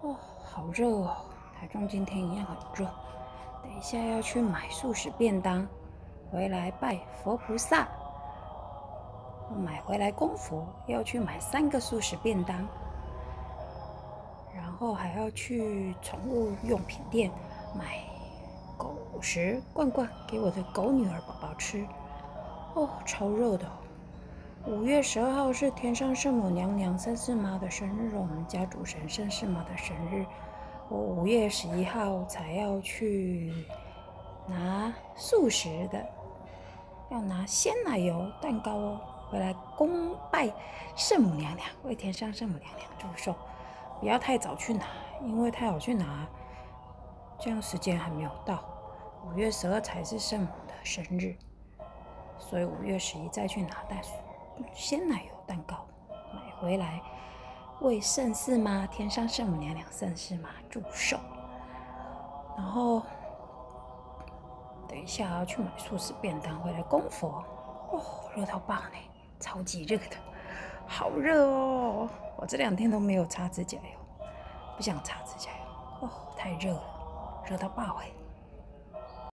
哦，好热哦！台中今天一样很热。等一下要去买素食便当，回来拜佛菩萨。买回来供佛，要去买3个素食便当，然后还要去宠物用品店买狗食罐罐给我的狗女儿宝宝吃。哦，超热的哦！5月12号是天上圣母娘娘三世妈的生日，我们家主神圣世妈的生日。我5月11号才要去拿素食的，要拿鲜奶油蛋糕哦，回来恭拜圣母娘娘，为天上圣母娘娘祝寿。不要太早去拿，因为太早去拿，这样时间还没有到。5月12才是圣母的生日，所以5月11再去拿鲜奶油蛋糕买回来，为圣四妈天上圣母娘娘圣四妈祝寿。然后等一下要去买素食便当回来供佛。哦，热到爆呢，超级热的，好热哦！我这2天都没有擦指甲油，不想擦指甲油，哦，太热了，热到爆哎！